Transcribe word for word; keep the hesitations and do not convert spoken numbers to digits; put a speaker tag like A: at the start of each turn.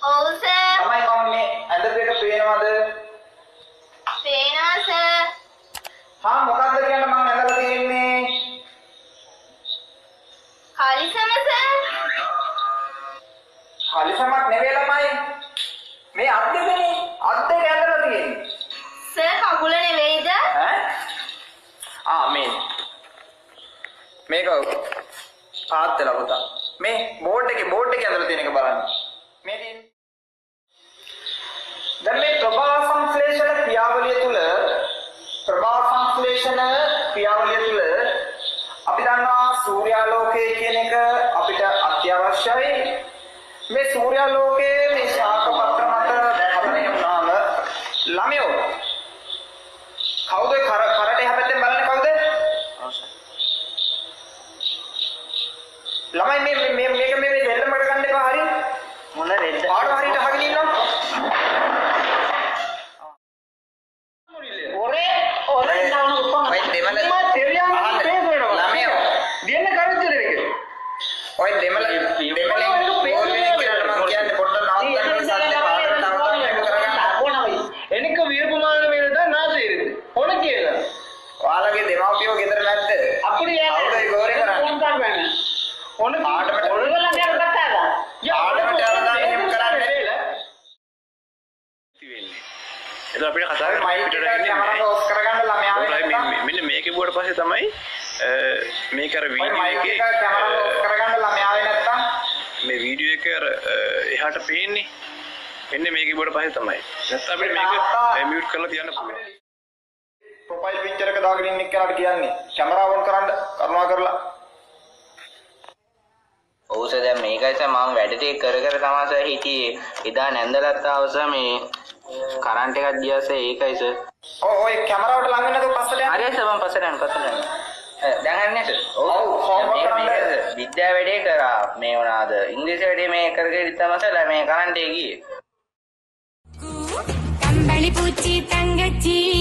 A: ඔව් සර්.
B: තමයි මම මේ ඇඳපු එක පේනවද?
A: පේනවා සර්.
B: හා මොකද්ද කියන්න මම ඇඳලා තියෙන්නේ?
A: කලිසම සර්.
B: කලිසමක් නෙවෙයි ළමයි. මේ අත් දෙකනේ. අත් දෙක ඇඳලා තියෙන්නේ.
A: සර් කකුල නෙවෙයිද?
B: ඈ? ආ මේ මේක පාත් වෙලා පුතා. මේ බෝඩ් එකේ බෝඩ් එකේ ඇඳලා තියෙන එක බලන්න. මේ තියෙන්නේ. දැන් මේ ප්‍රභා සංශ්ලේෂණ ක්‍රියාවලිය තුල ප්‍රභා සංශ්ලේෂණ ක්‍රියාවලිය තුල අපි දන්නවා සූර්යාලෝකය කියන එක අපිට අත්‍යවශ්‍යයි. මේ සූර්යාලෝකයේ මේ ශාක පත්‍ර මත හදන්නේ වුණාම ළමයෝ කවුද කර කරට එහා පැත්තෙන් බලන්නේ කවුද? ළමයි මේ මේ මේක මේ දෙල්ලමකට ගන්න එපා හරි. මොන රෙද්ද? පාඩම හරියට අහගෙන ඉන්නවා. ඔරේ ඔරේ දාන උපම. ඔය දෙමළ තෙරියන් පේස් වෙනවා. ළමයෝ දෙන්න කරච්චද ඒක? ඔය දෙමළ දෙමළෙන් ඕල්වෙනි කියලා මම කියන්නේ පොඩ්ඩක් නවත්තන්න සල්ලි පාඩම නවත්තන්න මේක කරගන්න. ඕනමයි. එනික වීරකුමාරන වේද නාසීරද? ඕන කියලා. ඔයාලගේ දෙමාපියෝ ගෙදර නැද්ද? අපිට යන්නේ. අවුරුයි ගෝරේ කරන්නේ. ෆෝන් කරන්නේ. ඕන ආඩමට ඔයගොල්ලන් යන කතාවද? ආඩමට යනවා එහෙම කරන්නේ නේද?
C: එතකොට අපිට කතාවේ
B: මයික් එක කැමරාව ඔෆ් කරගන්න ළමයා වෙනවා.
C: මෙන්න මේකේ බුවට පස්සේ තමයි මේක අර වීඩියෝ එකේ
B: කැමරාව ඔෆ් කරගන්න ළමයා වෙ නැත්තම්
C: මේ වීඩියෝ එක අර එහාට පේන්නේ. මෙන්න මේකේ බුවට පස්සේ තමයි. නැත්නම් අපිට මේක මියුට් කරලා තියන්න පුළුවන්.
B: ප්‍රොෆයිල් පික්චර් එක දාගෙන ඉන්න එක්කනට කියන්නේ කැමරාව ඔන් කරන්න කරුණා කරලා.
D: ඔව් සර් දැන් මේකයි සර් මම වැඩ ටික කර කර තමයි සර් හිටියේ. එදා නැන්දලත් ආවස මේ කරන්ට් එකක් ගියා සර් ඒකයි සර්.
B: ඔව් ඔය කැමරාවට ලඟ වෙන්නද පස්සට යන්න?
D: හරි සර් මම පස්සට යන්න පස්සට යන්න. දැන් හරිනේ සර්.
B: ඔව් හෝම්වර්ක් කරන්න.
D: විද්‍යාව වැඩේ කරා මේ වුණාද ඉංග්‍රීසි වැඩේ මේ කරගෙන ඉතම සර් මේ කරන්ට් එක ගියේ.
E: கம்பளி பூச்சி தங்கச்சி